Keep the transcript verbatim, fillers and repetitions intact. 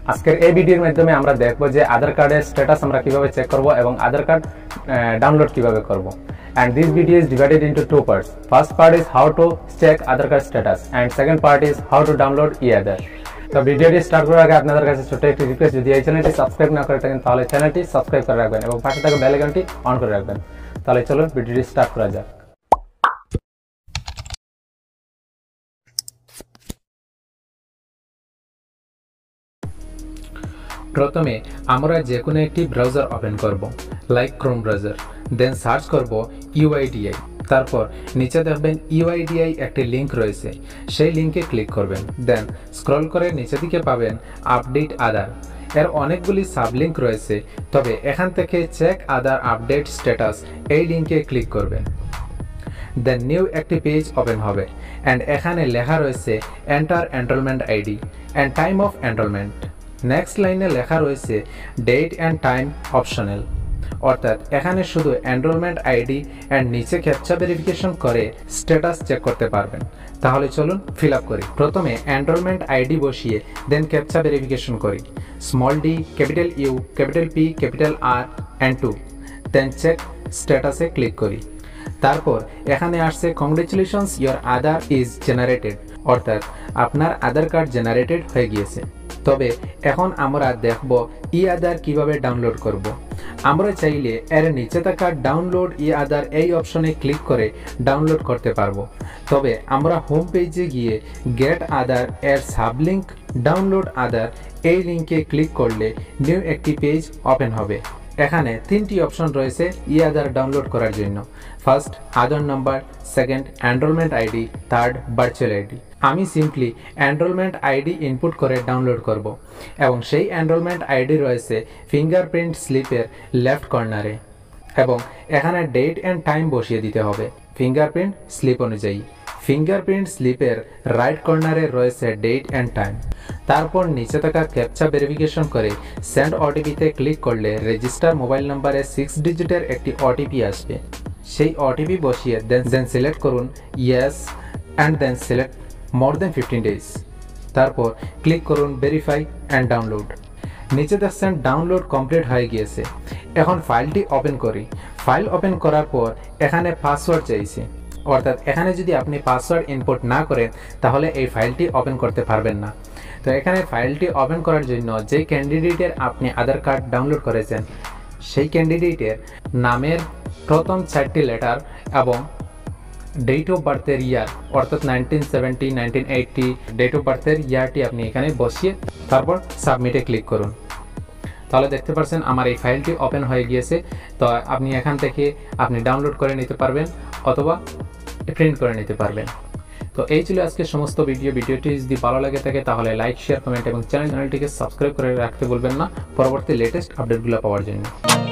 আজকের এই ভিডিওর মাধ্যমে আমরা দেখব যে আধার কার্ডের স্ট্যাটাস আমরা কিভাবে চেক করব এবং আধার কার্ড ডাউনলোড কিভাবে করব। And this video is divided into two parts. First part is how to check Aadhaar card status and second part is how to download e-Aadhaar. তো ভিডিওটি স্টার্ট করার আগে আপনাদের কাছে ছোট্ট একটি রিকোয়েস্ট, যদি এই চ্যানেলটি সাবস্ক্রাইব না করে থাকেন তাহলে চ্যানেলটি সাবস্ক্রাইব করে রাখবেন এবং পাশে থাকা বেল আইকনটি অন করে রাখবেন। তাহলে চলুন ভিডিওটি স্টার্ট করা যাক। প্রথমে আমরা যে কোনো একটি ব্রাউজার ওপেন করব, like Chrome browser, then search করব ইউআইডিআই। তারপর নিচে দেখবেন ইউআইডিআই একটি লিঙ্ক রয়েছে, সেই লিঙ্কে ক্লিক করবেন। দেন স্ক্রল করে নিচে দিকে পাবেন আপডেট আধার। এর অনেকগুলি সাবলিঙ্ক রয়েছে, তবে এখান থেকে চেক আধার আপডেট স্ট্যাটাস এই লিঙ্কে ক্লিক করবেন। দেন নিউ একটি পেজ ওপেন হবে অ্যান্ড এখানে লেখা রয়েছে enter enrolment ID and time of enrolment. Next লাইনে লেখা রয়েছে ডেট অ্যান্ড টাইম অপশনাল, অর্থাৎ এখানে শুধু এনরোলমেন্ট আইডি অ্যান্ড নিচে ক্যাপচা ভেরিফিকেশন করে স্ট্যাটাস চেক করতে পারবেন। তাহলে চলুন ফিল আপ করি। প্রথমে এনরোলমেন্ট আইডি বসিয়ে দেন ক্যাপচা ভেরিফিকেশন করি, small D, capital U, capital P, capital R and two. Then check স্ট্যাটাসে ক্লিক করি। তারপর এখানে আসছে congratulations your Aadhaar is generated, অর্থাৎ আপনার আধার কার্ড জেনারেটেড হয়ে গিয়েছে। তবে এখন আমরা দেখব ই আধার কিভাবে ডাউনলোড করব। আমরা চাইলে এর নিচে থাকা ডাউনলোড ই আধার এই অপশনে ক্লিক করে ডাউনলোড করতে পারবো। তবে আমরা হোম পেজে গিয়ে গেট আধার এর সাবলিঙ্ক ডাউনলোড আধার এই লিঙ্কে ক্লিক করলে নিউ একটি পেজ ওপেন হবে। এখানে তিনটি অপশন রয়েছে ই আধার ডাউনলোড করার জন্য। First Aadhaar number, second enrolment ID, third virtual ID. আমি সিম্পলি এনরোলমেন্ট আইডি ইনপুট করে ডাউনলোড করব এবং সেই এনরোলমেন্ট আইডি রয়েছে ফিঙ্গারপ্রিন্ট স্লিপের লেফট কর্নারে এবং এখানে ডেট অ্যান্ড টাইম বসিয়ে দিতে হবে ফিঙ্গারপ্রিন্ট স্লিপ অনুযায়ী। ফিঙ্গারপ্রিন্ট স্লিপের রাইট কর্নারে রয়েছে ডেট অ্যান্ড টাইম। তারপর নিচে থাকা ক্যাপচা ভেরিফিকেশন করে সেন্ড ওটিপিতে ক্লিক করলে রেজিস্টার মোবাইল নাম্বারে সিক্স ডিজিটের একটি ওটিপি আসবে। সেই ওটিপি বসিয়ে দেন দেন সিলেক্ট করুন yes and then select more then fifteen days. তারপর ক্লিক করুন ভেরিফাই অ্যান্ড ডাউনলোড। নিচে দেখছেন ডাউনলোড কমপ্লিট হয়ে গিয়েছে। এখন ফাইলটি ওপেন করি। ফাইল ওপেন করার পর এখানে পাসওয়ার্ড চাইছে, অর্থাৎ এখানে যদি আপনি পাসওয়ার্ড ইনপুট না করেন তাহলে এই ফাইলটি ওপেন করতে পারবেন না। তো এখানে ফাইলটি ওপেন করার জন্য যে ক্যান্ডিডেটের আপনি আধার কার্ড ডাউনলোড করেছেন সেই ক্যান্ডিডেটের নামের প্রথম চারটি লেটার এবং ডেট অফ বার্থের ইয়ার, অর্থাৎ nineteen seventy, nineteen eighty date of বার্থের ইয়ারটি আপনি এখানে বসিয়ে তারপর সাবমিটে ক্লিক করুন। তাহলে দেখতে পাচ্ছেন আমার এই ফাইলটি ওপেন হয়ে গিয়েছে। তো আপনি এখান থেকে আপনি ডাউনলোড করে নিতে পারবেন অথবা প্রিন্ট করে নিতে পারবেন। তো এই ছিল আজকে সমস্ত ভিডিও। ভিডিওটি যদি ভালো লাগে থাকে তাহলে লাইক, শেয়ার, কমেন্ট এবং চ্যানেল চ্যানেলটিকে সাবস্ক্রাইব করে রাখতে ভুলবেন না পরবর্তী লেটেস্ট আপডেটগুলো পাওয়ার জন্য।